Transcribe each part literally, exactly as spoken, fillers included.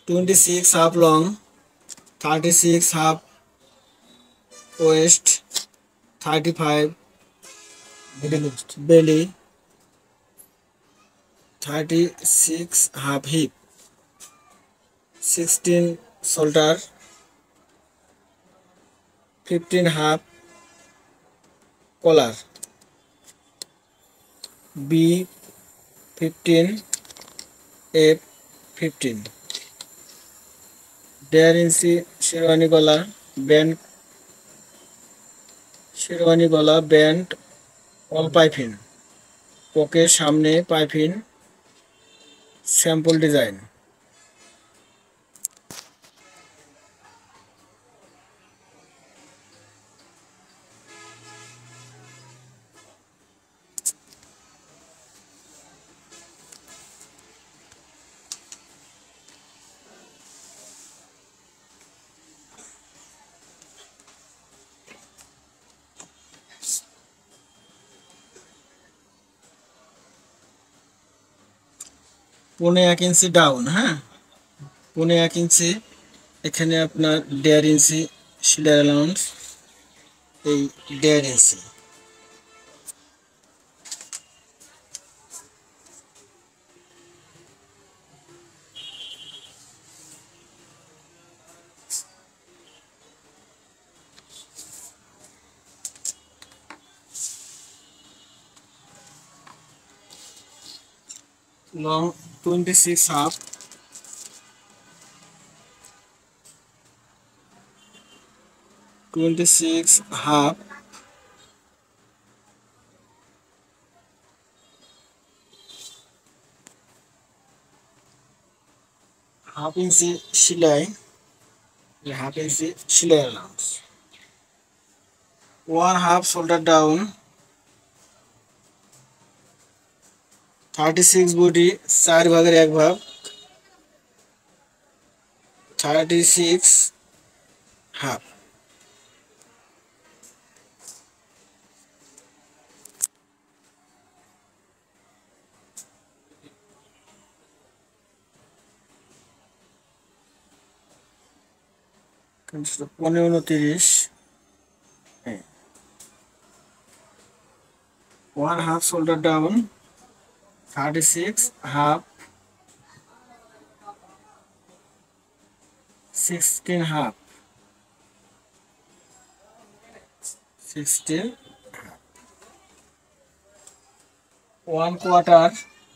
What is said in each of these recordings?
twenty-six half long, thirty-six half waist, thirty-five belly, thirty-six half hip, sixteen shoulder, fifteen half collar, B fifteen, F fifteen, দেড় ইঞ্চি শেরওয়ানি গলা band sherwani গলা band all piping, পকের সামনে piping, sample design. পৌনে এক ইঞ্চি down, হ্যাঁ পৌনে এক ইঞ্চি, এখানে আপনার দেড় ইঞ্চি সেলাই অ্যালাউন্স, এই দেড় inch. Long twenty-six half, twenty-six half, half inch সেলাই, হাফ ইঞ্চি সেলাই allowance, one half shoulder down, thirty six body চার ভাগের এক ভাগ, থার্টি সিক্স হাফ, পনেরো উনত্রিশ, one half shoulder down, thirty six half, sixteen half, sixteen half, one quarter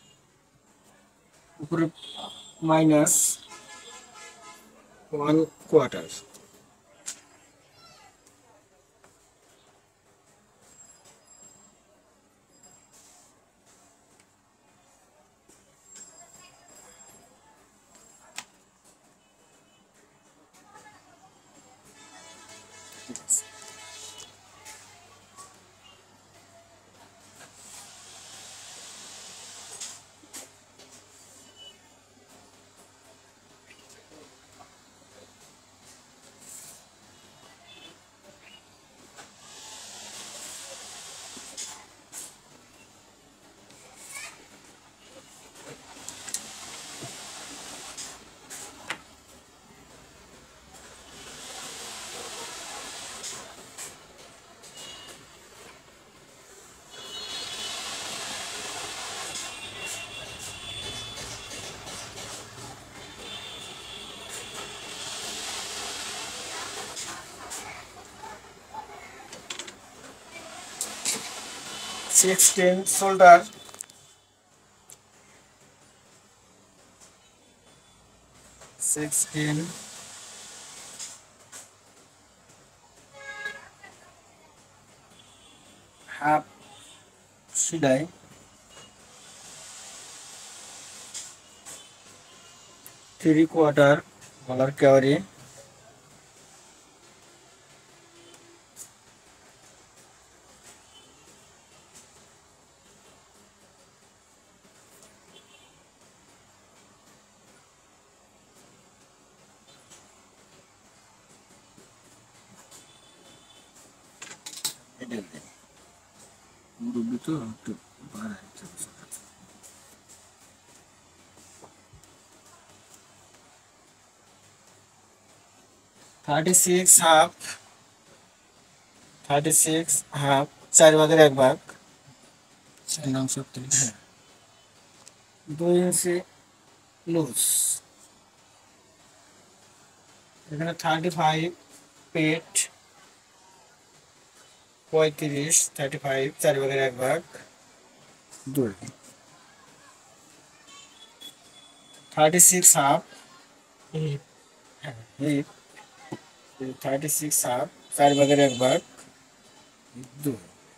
উপরে minus one quarter, sixteen shoulder, sixteen half সেলাই, three quarter গলার কেওয়ারি, মুরব্বী তো একটু বাড়ায়। Thirty six half thirty six half চার ভাগের এক ভাগ, চার নং ছত্রিশ, হ্যাঁ, দুই ইঞ্চি লুজ। এখানে থার্টি ফাইভ পেট, পঁয়ত্রিশ, থার্টি ফাইভ চার ভাগের এক ভাগ দুই। Thirty six half hip, hip thirty six half চার ভাগের এক ভাগ দুই।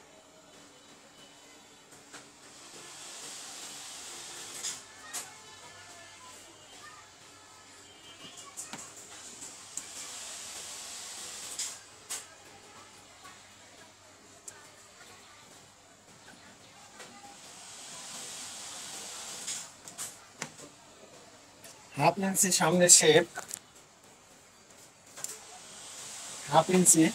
হাফ ইঞ্চি সামনের শেপ, হাফ ইঞ্চি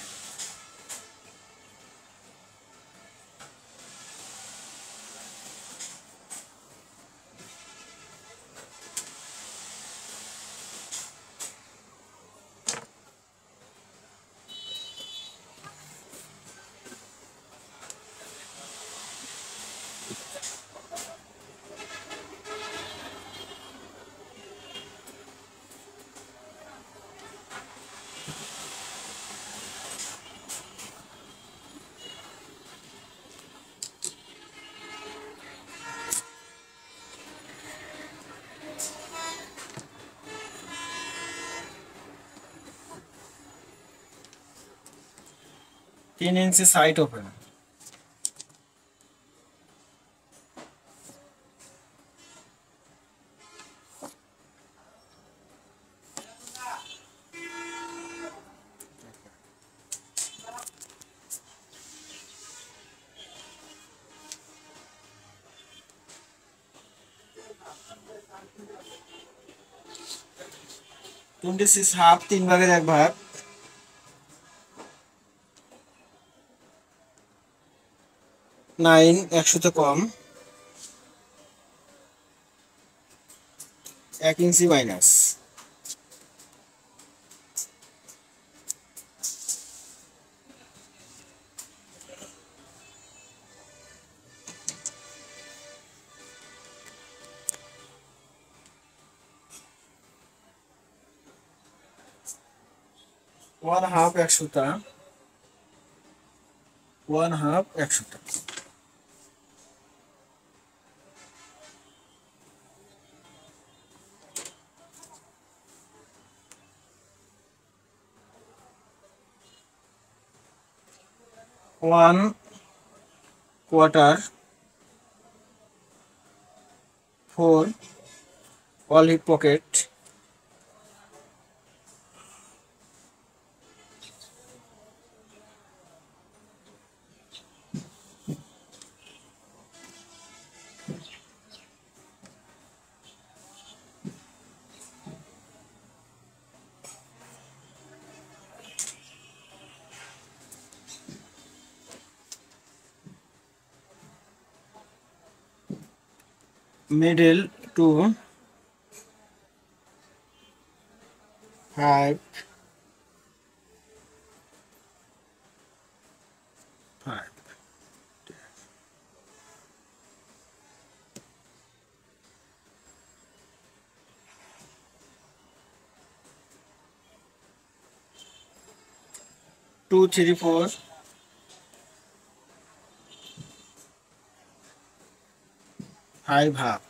তিন inch side open, twenty six half তিন ভাগের এক ভাগ, নাইন একশোতে কম, এক ইঞ্চি মাইনাস, ওয়ান হাফ একশোটা, ওয়ান হাফ একশোটা, one quarter, four all hip pocket, middle to five, five. Two, three, four. Five half.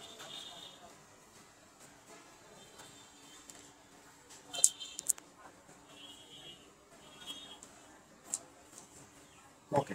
Okay.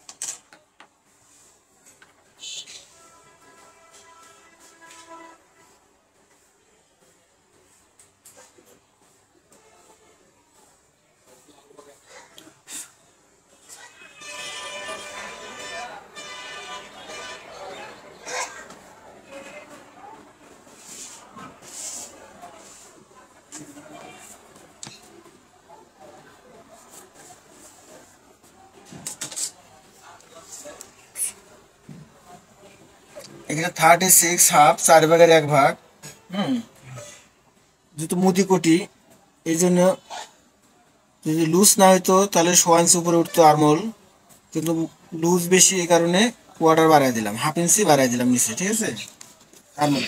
এখানে থার্টি সিক্স হাফ চার ভাগের এক ভাগ, হুম, যেহেতু মুদি কোটি এই জন্য যদি লুজ না হইতো তাহলে সোয়া ইঞ্চি উপরে উঠতো আরমোল, কিন্তু লুজ বেশি এই কারণে কোয়ার্টার বাড়াই দিলাম, হাফ ইঞ্চি বাড়াই দিলাম নিচে, ঠিক আছে আরমোল।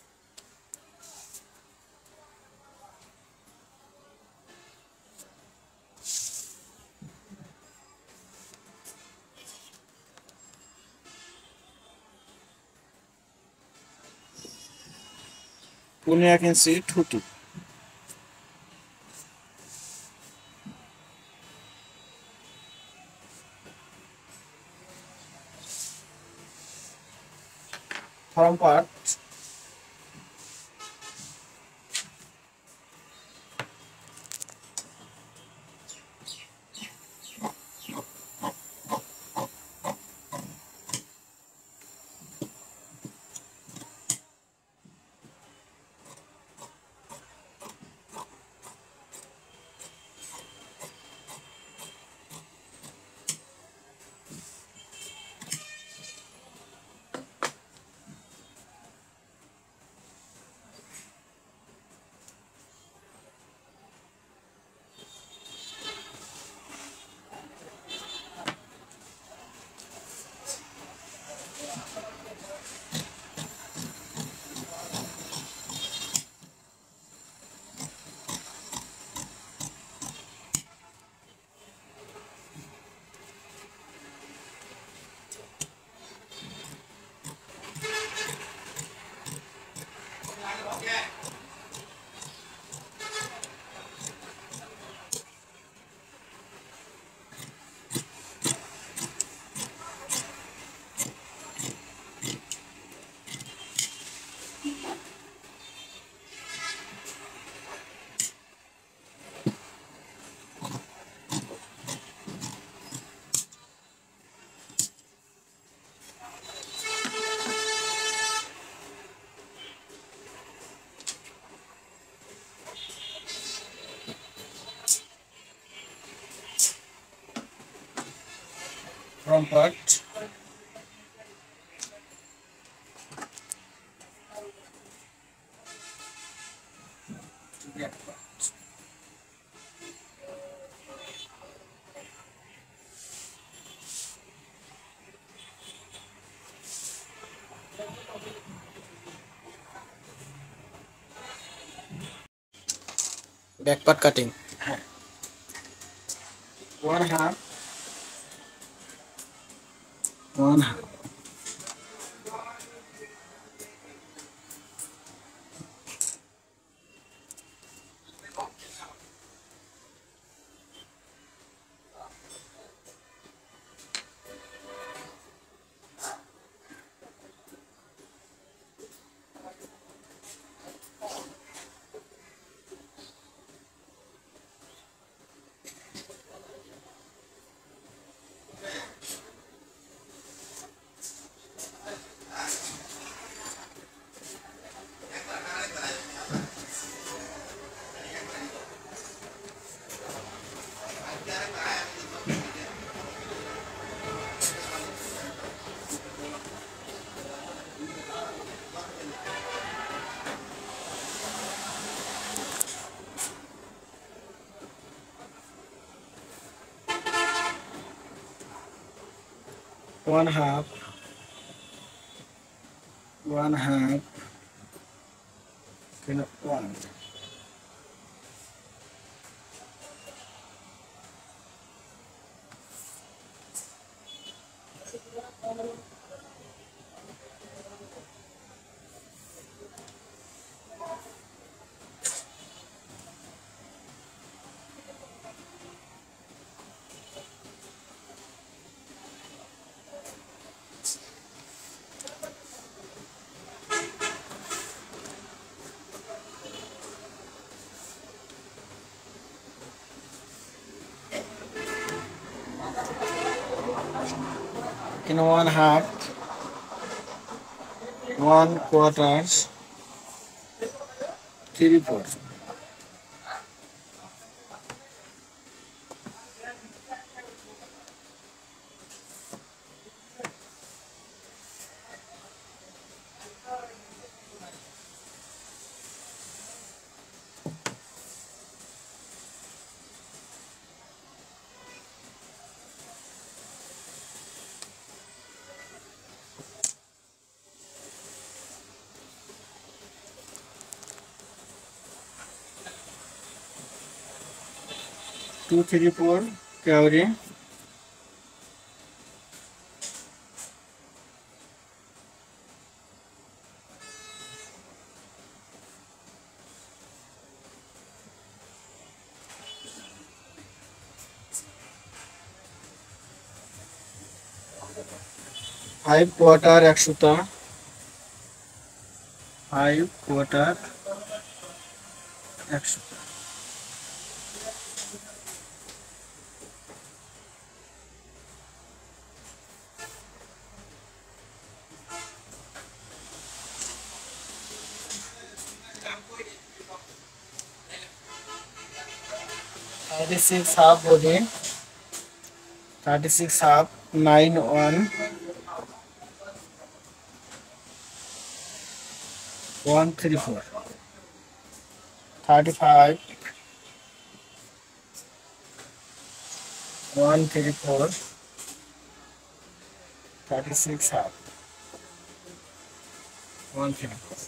পনেরো এক ইঞ্চি ঠুটু, form part form part back part cutting, হ্যাঁ one half one half one half one half kind of one in one half one quarters three four two three four Kauri. Five quarter একশোটা, five quarter একশোটা। Thirty six half body, thirty six half nine one one three four, thirty five one three four, thirty six half one three four।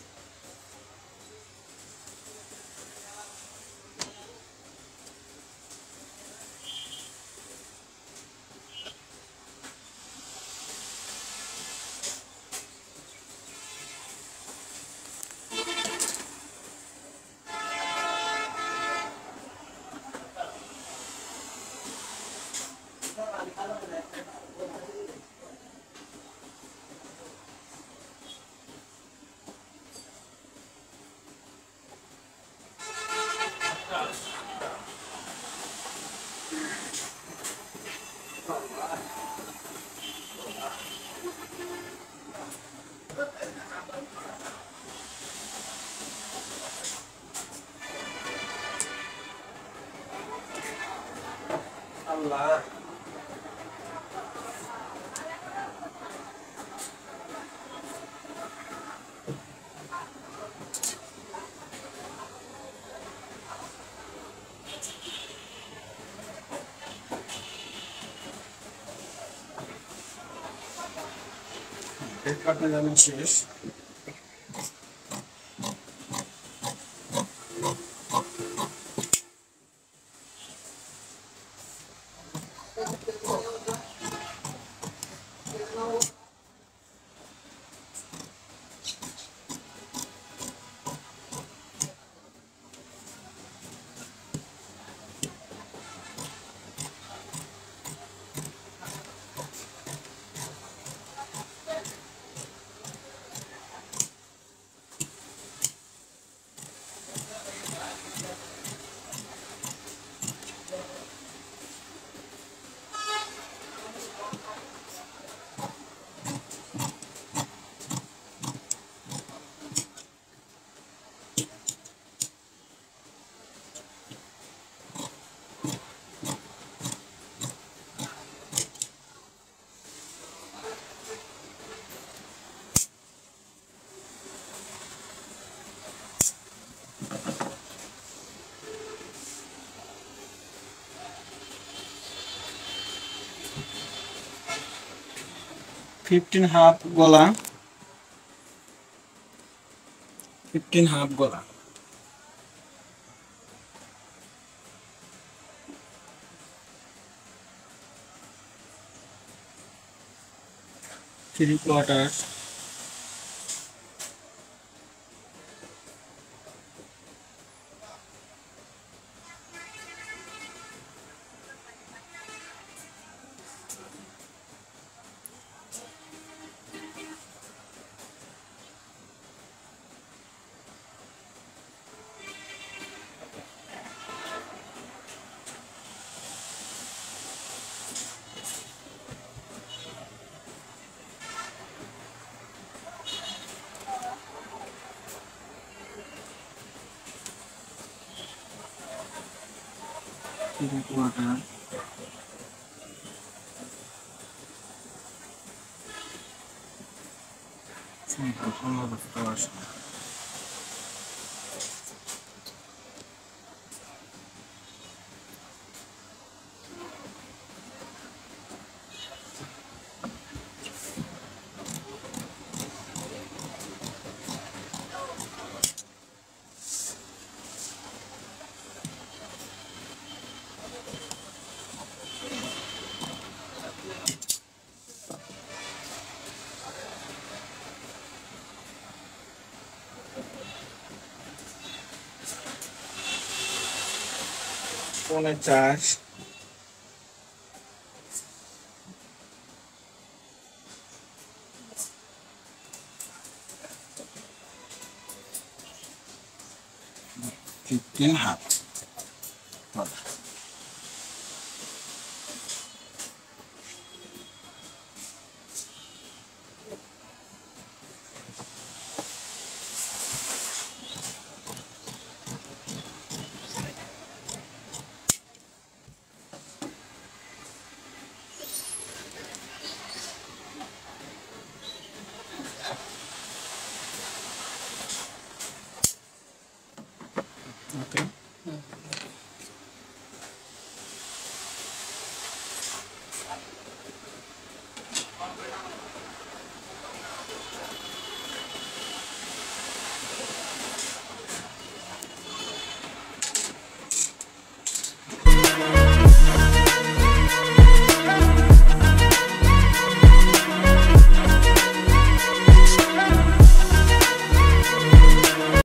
আল্লাহ এক কাটনা জানেন শেষ। fifteen half গলা, fifteen half গলা, three quarter three quarter পনেরো পৌনে চার, ফিফটিন হাফ।